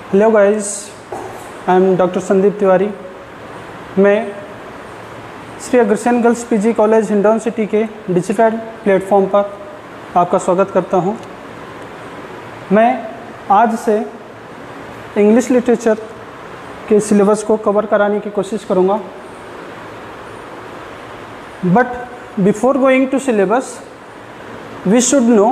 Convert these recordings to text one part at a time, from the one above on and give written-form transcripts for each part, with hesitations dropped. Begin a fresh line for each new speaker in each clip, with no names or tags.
Hello guys, I am doctor Sandeep Tiwari. मैं Shri Agrasen girls PG college Hindaun city के digital platform पर आपका स्वागत करता हूं। मैं आज से इंग्लिश लिटरेचर के सिलेबस को कवर कराने की कोशिश करूंगा। But before going to syllabus we should know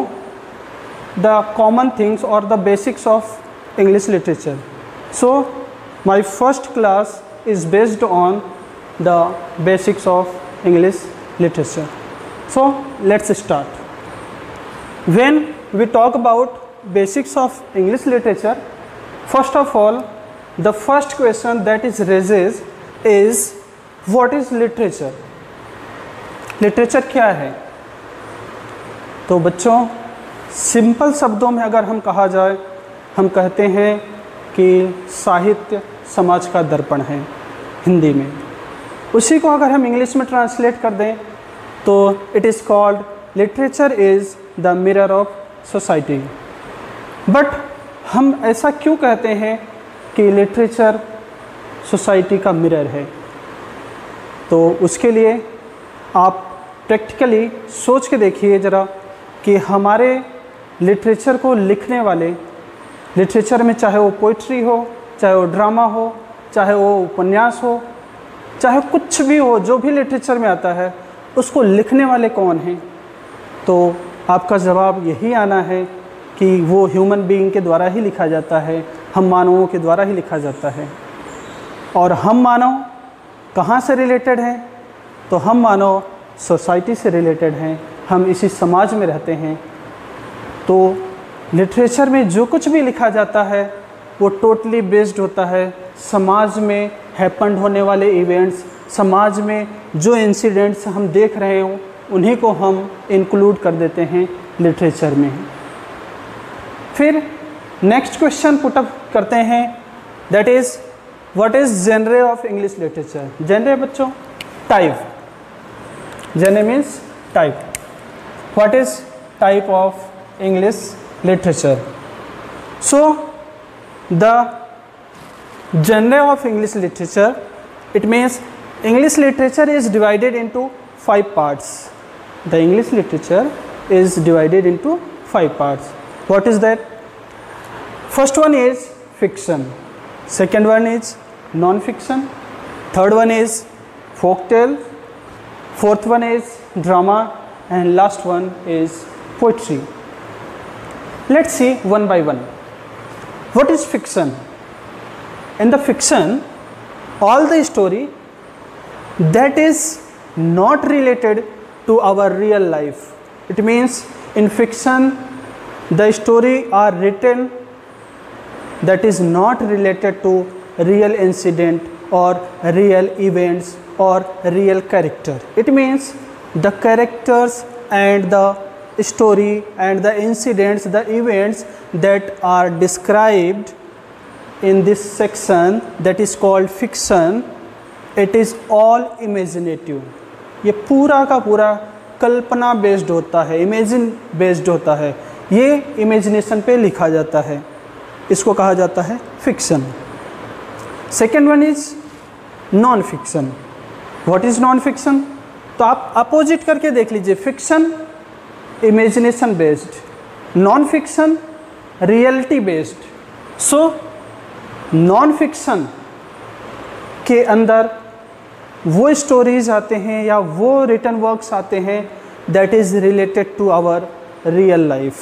the common things और the basics of English literature. So my first class is based on the basics of English literature. So let's start. When we talk about basics of English literature, first of all, the first question that is raises is what is literature? Literature क्या है? तो बच्चों, simple शब्दों में अगर हम कहा जाए, हम कहते हैं कि साहित्य समाज का दर्पण है हिंदी में। उसी को अगर हम इंग्लिश में ट्रांसलेट कर दें तो it is called literature is the mirror of society. But हम ऐसा क्यों कहते हैं कि लिटरेचर सोसाइटी का मिरर है? तो उसके लिए आप प्रैक्टिकली सोच के देखिए ज़रा कि हमारे लिटरेचर को लिखने वाले, लिटरेचर में चाहे वो पोइट्री हो, चाहे वो ड्रामा हो, चाहे वो उपन्यास हो, चाहे कुछ भी हो, जो भी लिटरेचर में आता है उसको लिखने वाले कौन हैं? तो आपका जवाब यही आना है कि वो ह्यूमन बीइंग के द्वारा ही लिखा जाता है, हम मानवों के द्वारा ही लिखा जाता है। और हम मानव कहाँ से रिलेटेड हैं? तो हम मानव सोसाइटी से रिलेटेड हैं, हम इसी समाज में रहते हैं। तो लिटरेचर में जो कुछ भी लिखा जाता है वो टोटली बेस्ड होता है समाज में हैपन्ड होने वाले इवेंट्स, समाज में जो इंसिडेंट्स हम देख रहे हों उन्हीं को हम इंक्लूड कर देते हैं लिटरेचर में। फिर नेक्स्ट क्वेश्चन पुट अप करते हैं, that is what is genre of English literature. Genre बच्चों type, genre means type. What is type of English literature? So the genre of English literature, it means English literature is divided into 5 parts. The English literature is divided into 5 parts. What is that? First one is fiction, second one is non-fiction, third one is folk tale, fourth one is drama, and last one is poetry. Let's see one by one. What is fiction? In the fiction, all the story that is not related to our real life. It means in fiction, the story are written that is not related to real incident or real events or real character. It means the characters and the story and the incidents, the events that are described in this section that is called fiction, it is all imaginative. ये पूरा का पूरा कल्पना based होता है, imagine based होता है, ये imagination पे लिखा जाता है, इसको कहा जाता है fiction. Second one is non fiction. What is non fiction? तो आप अपोजिट करके देख लीजिए, fiction imagination based, non fiction reality based. So non fiction के अंदर वो स्टोरीज आते हैं या वो रिटन वर्क्स आते हैं that is related to our real life.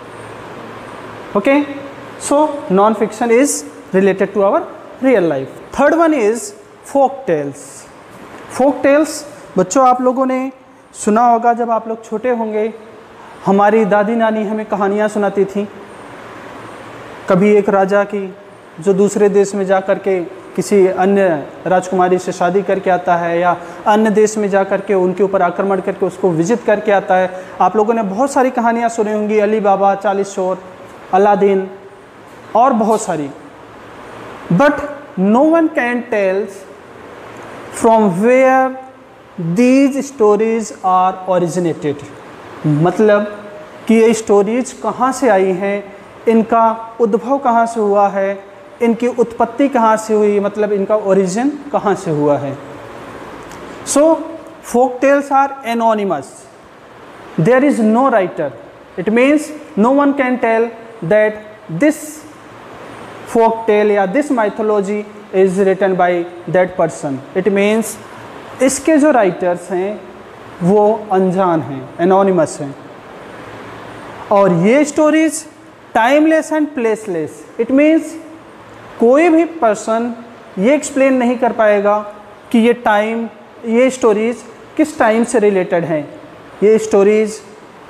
Okay, so non fiction is related to our real life. Third one is folk tales. Folk tales बच्चों आप लोगों ने सुना होगा, जब आप लोग छोटे होंगे हमारी दादी नानी हमें कहानियाँ सुनाती थी। कभी एक राजा की जो दूसरे देश में जा कर के किसी अन्य राजकुमारी से शादी करके आता है या अन्य देश में जा कर के उनके ऊपर आक्रमण करके उसको विजिट करके आता है। आप लोगों ने बहुत सारी कहानियाँ सुनी होंगी, अली बाबा, 40 चोर, अलादीन और बहुत सारी। But no one can tells from where these stories are originated. मतलब कि ये स्टोरीज कहाँ से आई हैं, इनका उद्भव कहाँ से हुआ है, इनकी उत्पत्ति कहाँ से हुई, मतलब इनका ओरिजिन कहाँ से हुआ है। So folk tales are anonymous, there is no writer, it means no one can tell that this folk tale या this mythology is written by that person. It means इसके जो राइटर्स हैं वो अनजान हैं, एनोनिमस हैं। और ये stories timeless and placeless, it means कोई भी पर्सन ये एक्सप्लेन नहीं कर पाएगा कि ये स्टोरीज किस टाइम से रिलेटेड हैं। ये स्टोरीज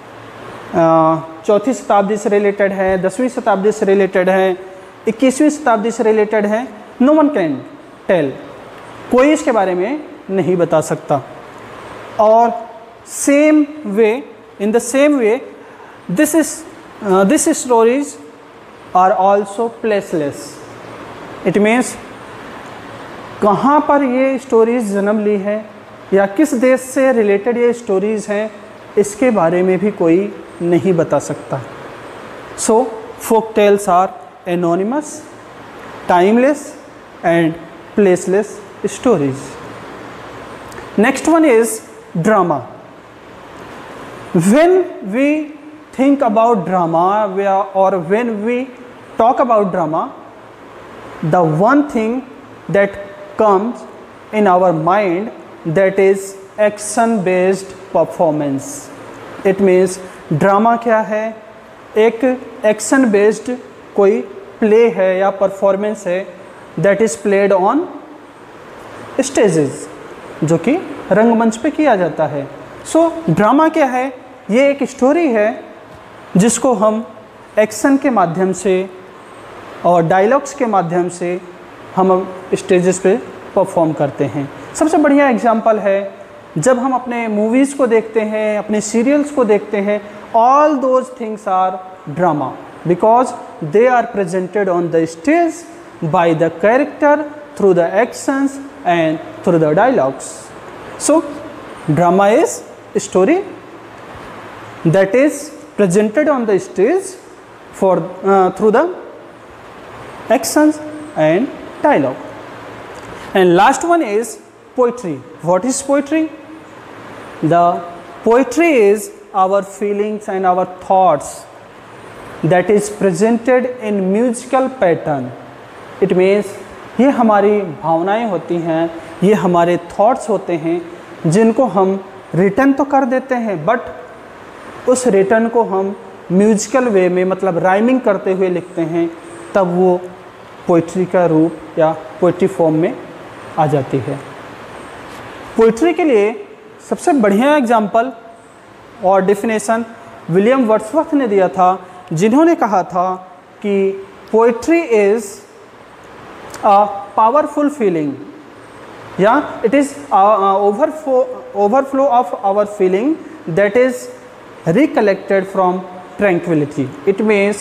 4वीं शताब्दी से रिलेटेड है, 10वीं शताब्दी से रिलेटेड है, 21वीं शताब्दी से रिलेटेड है। नो वन कैन टेल, कोई इसके बारे में नहीं बता सकता। और same way, in the same way this stories are also placeless. It means कहाँ पर ये स्टोरीज जन्म ली है या किस देश से रिलेटेड ये स्टोरीज हैं, इसके बारे में भी कोई नहीं बता सकता। So folk tales are anonymous, timeless and placeless stories. Next one is drama. When we think about drama or when we talk about drama, the one thing that comes in our mind, that is action based performance. It means drama क्या है, एक action based कोई play है या performance है that is played on stages, जो कि रंगमंच पे किया जाता है। सो ड्रामा क्या है, ये एक स्टोरी है जिसको हम एक्शन के माध्यम से और डायलॉग्स के माध्यम से हम स्टेजेस पे परफॉर्म करते हैं। सबसे बढ़िया एग्जांपल है जब हम अपने मूवीज़ को देखते हैं, अपने सीरियल्स को देखते हैं, all those things are drama because they are presented on the stage by the character through the actions and through the dialogues. So drama is story that is presented on the stage for through the actions and dialogue. And last one is poetry. What is poetry? The poetry is our feelings and our thoughts that is presented in musical pattern. It means ये हमारी भावनाएं होती हैं, ये हमारे thoughts होते हैं जिनको हम रिटर्न तो कर देते हैं, बट उस रिटर्न को हम म्यूजिकल वे में, मतलब राइमिंग करते हुए लिखते हैं, तब वो पोइट्री का रूप या पोइट्री फॉर्म में आ जाती है। पोइट्री के लिए सबसे बढ़िया एग्जाम्पल और डेफिनेशन विलियम वर्ड्सवर्थ ने दिया था, जिन्होंने कहा था कि poetry is a powerful feeling या it is overflow of our feeling that is recollected from tranquility. It means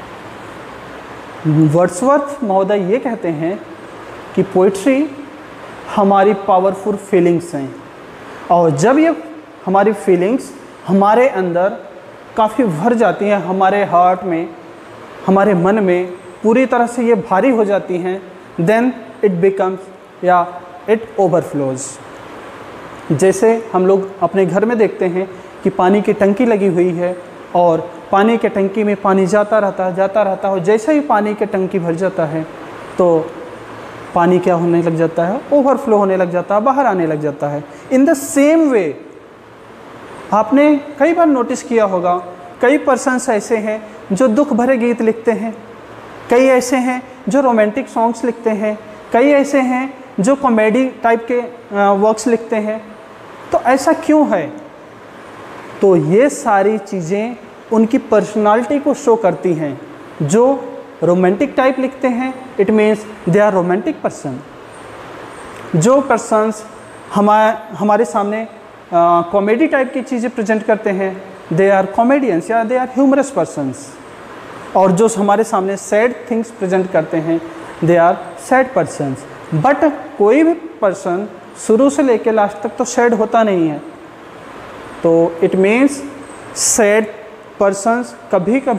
Wordsworth महोदय ये कहते हैं कि पोइट्री हमारी पावरफुल फीलिंग्स हैं, और जब ये हमारी फीलिंग्स हमारे अंदर काफ़ी भर जाती हैं, हमारे हार्ट में, हमारे मन में पूरी तरह से ये भारी हो जाती हैं, देन इट बिकम्स या इट ओवरफ्लोज। जैसे हम लोग अपने घर में देखते हैं कि पानी की टंकी लगी हुई है और पानी के टंकी में पानी जाता रहता है, और जैसे ही पानी की टंकी भर जाता है तो पानी क्या होने लग जाता है, ओवरफ्लो होने लग जाता है, बाहर आने लग जाता है। इन द सेम वे आपने कई बार नोटिस किया होगा, कई पर्सन्स ऐसे हैं जो दुख भरे गीत लिखते हैं, कई ऐसे हैं जो रोमांटिक सॉन्ग्स लिखते हैं, कई ऐसे हैं जो कॉमेडी टाइप के वर्क्स लिखते हैं। तो ऐसा क्यों है? तो ये सारी चीज़ें उनकी पर्सनालिटी को शो करती हैं। जो रोमांटिक टाइप लिखते हैं, it means they are romantic person. जो पर्सन्स हमारे सामने कॉमेडी टाइप की चीज़ें प्रेजेंट करते हैं, दे आर कॉमेडियंस या दे आर ह्यूमरस पर्सन्स। और जो हमारे सामने सैड थिंग्स प्रेजेंट करते हैं, they are sad persons. But कोई भी पर्सन शुरू से लेकर लास्ट तक तो सैड होता नहीं है। तो इट मीन्स सैड पर्सन्स कभी कभी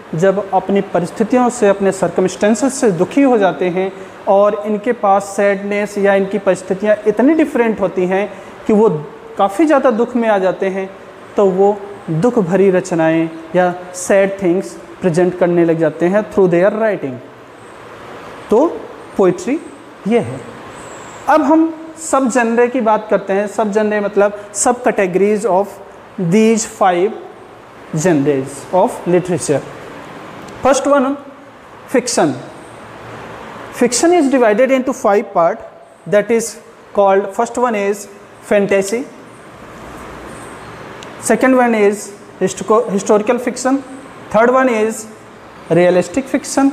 जब अपनी परिस्थितियों से, अपने सर्कमस्टेंसेस से दुखी हो जाते हैं और इनके पास सैडनेस या इनकी परिस्थितियाँ इतनी डिफरेंट होती हैं कि वो काफ़ी ज़्यादा दुख में आ जाते हैं, तो वो दुख भरी रचनाएं या सैड थिंग्स प्रेजेंट करने लग जाते हैं थ्रू देयर राइटिंग। तो पोइट्री ये है। अब हम सब जनरे की बात करते हैं। सब जनरे मतलब सब categories of these 5 genres of literature. First one, fiction. Fiction is divided into 5 parts, that is called, first one is fantasy, second one is historical fiction, third one is realistic fiction,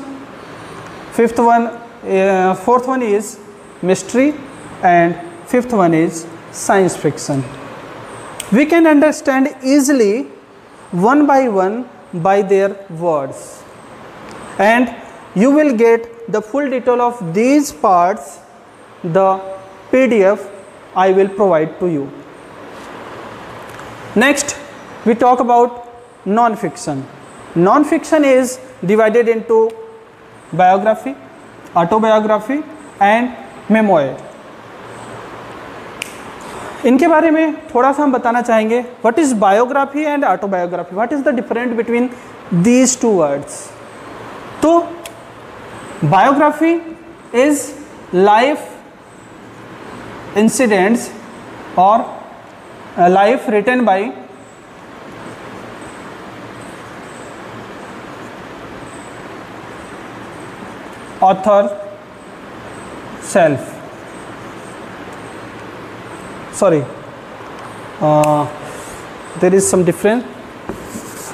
fourth one is mystery, and fifth one is science fiction. We can understand easily one by one by their words, and you will get the full detail of these parts, the PDF I will provide to you. Next we talk about non-fiction. Non-fiction is divided into biography, autobiography and memoir. इनके बारे में थोड़ा सा हम बताना चाहेंगे। What is biography and autobiography, what is the difference between these 2 words. तो biography is life incidents और life written by author self, sorry, there is some difference.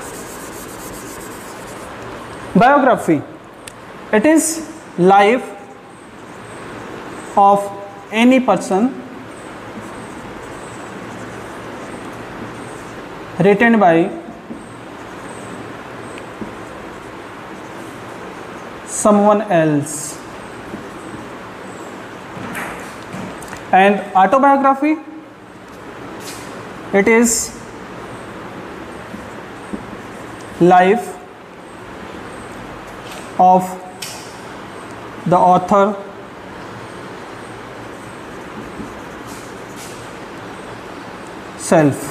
Biography, it is life of any person written by someone else, and autobiography, it is life of the author self.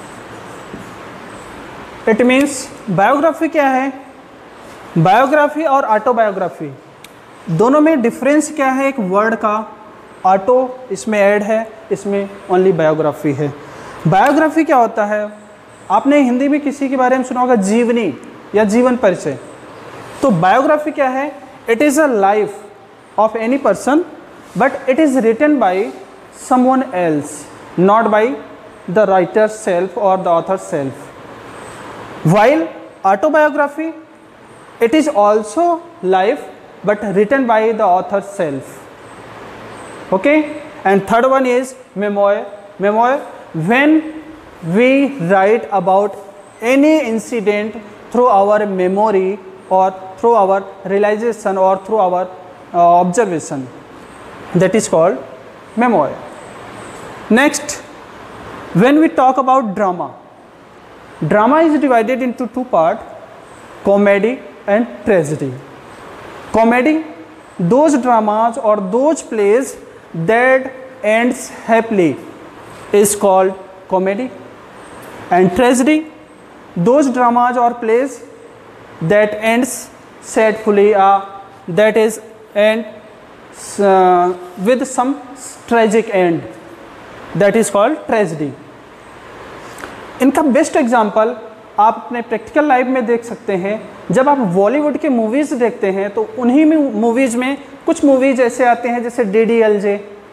It means biography क्या है, biography और autobiography दोनों में difference क्या है। एक word का auto इसमें ऐड है, इसमें ओनली बायोग्राफी है। बायोग्राफी क्या होता है, आपने हिंदी में किसी के बारे में सुना होगा जीवनी या जीवन परिचय। तो बायोग्राफी क्या है, it is a life of any person but it is written by someone else, not by the writer self और the author self. While autobiography, it is also life but written by the author self. Okay, and third one is memoir. Memoir, when we write about any incident through our memory or through our realization or through our observation, that is called memoir. Next, when we talk about drama, drama is divided into 2 parts, comedy and tragedy. Comedy, those dramas or those plays that ends happily is called comedy, and tragedy, those dramas or plays that ends sadly, that is end with some tragic end, that is called tragedy. इनका best example आप अपने practical life में देख सकते हैं। जब आप बॉलीवुड के मूवीज़ देखते हैं तो उन्हीं में मूवीज़ में कुछ मूवीज़ ऐसे आते हैं जैसे DDLJ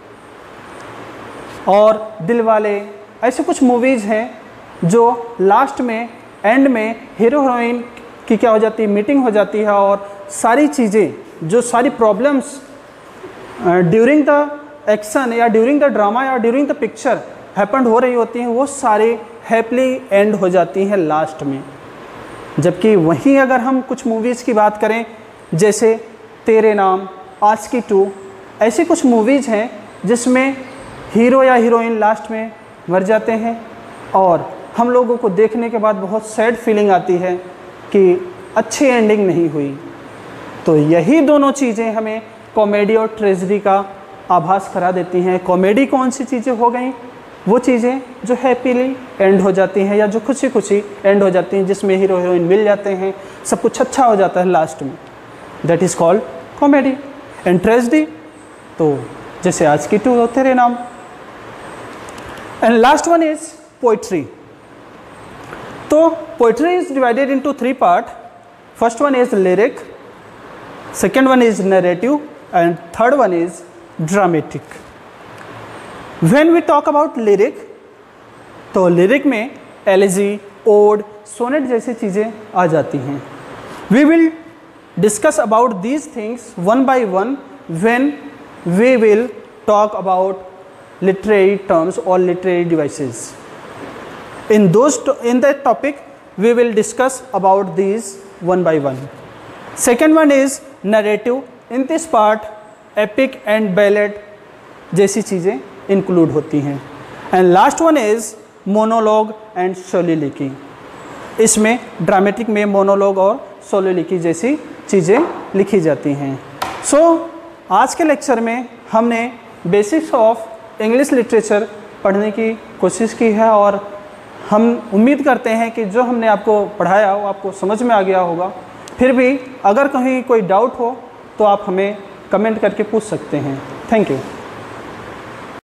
और दिलवाले, ऐसे कुछ मूवीज़ हैं जो लास्ट में एंड में हीरो हीरोइन की क्या हो जाती है, मीटिंग हो जाती है और सारी चीज़ें, जो सारी प्रॉब्लम्स ड्यूरिंग द एक्शन या ड्यूरिंग द ड्रामा या ड्यूरिंग द पिक्चर हैपेंड हो रही होती हैं, वो सारे हैप्पली एंड हो जाती हैं लास्ट में। जबकि वहीं अगर हम कुछ मूवीज़ की बात करें जैसे तेरे नाम, आशिकी 2, ऐसी कुछ मूवीज़ हैं जिसमें हीरो या हीरोइन लास्ट में मर जाते हैं और हम लोगों को देखने के बाद बहुत सैड फीलिंग आती है कि अच्छी एंडिंग नहीं हुई। तो यही दोनों चीज़ें हमें कॉमेडी और ट्रेजेडी का आभास करा देती हैं। कॉमेडी कौन सी चीज़ें हो गई, वो चीज़ें जो हैप्पीली एंड हो जाती हैं या जो खुशी खुशी एंड हो जाती हैं, जिसमें हीरो हीरोइन मिल जाते हैं, सब कुछ अच्छा हो जाता है लास्ट में, that is called comedy. And tragedy तो जैसे आज की टू Tere Naam. And last one is poetry. तो poetry is divided into 3 part. First one is lyric, second one is narrative and third one is dramatic. When we talk about lyric, तो lyric में elegy, ode, sonnet जैसी चीज़ें आ जाती हैं। We will discuss about these things one by one when we will talk about literary terms or literary devices. In that topic we will discuss about these one by one. Second one is narrative. In this part epic and ballad जैसी चीज़ें include होती हैं. And last one is monologue and soliloquy. इसमें dramatic में monologue और soliloquy जैसी चीज़ें लिखी जाती हैं। So आज के लेक्चर में हमने बेसिक्स ऑफ इंग्लिश लिटरेचर पढ़ने की कोशिश की है और हम उम्मीद करते हैं कि जो हमने आपको पढ़ाया वो आपको समझ में आ गया होगा। फिर भी अगर कहीं कोई डाउट हो तो आप हमें कमेंट करके पूछ सकते हैं। Thank you.